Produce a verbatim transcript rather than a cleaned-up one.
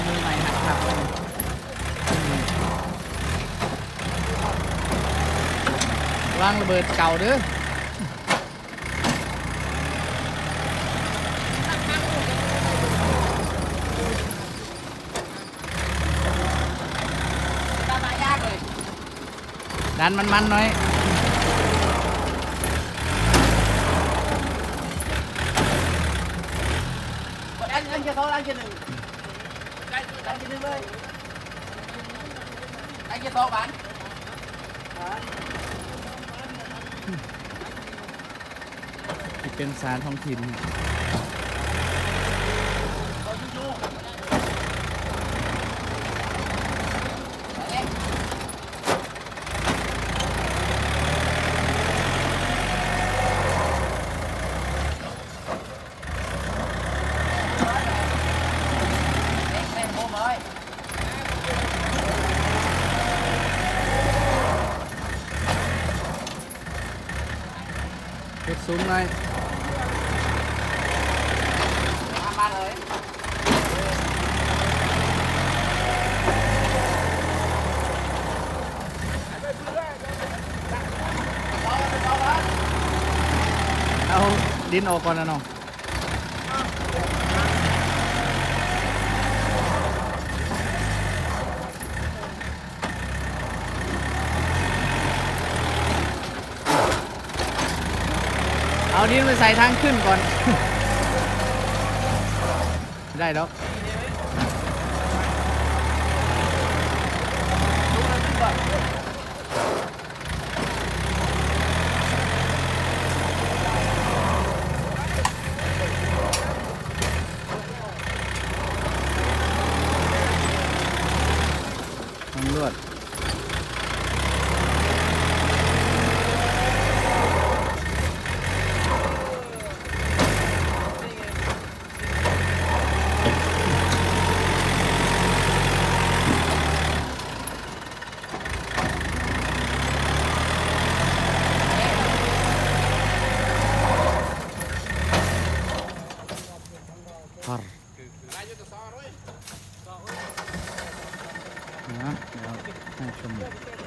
มือใหม่หัดขับวางระเบิดเก่าเด้อดันมันๆหน่อยอันอันจะเขาอันจะหนึ่งอันจะหนึ่งเลยอันจะสองบาทเป็นสารท้องถิ่นสูงเลยมาเลยเอาดินออกก่อนนะน้องเอาดินไปใส่ทางขึ้นก่อน ได้แล้วตำรวจนะเดี๋ยวให้ชม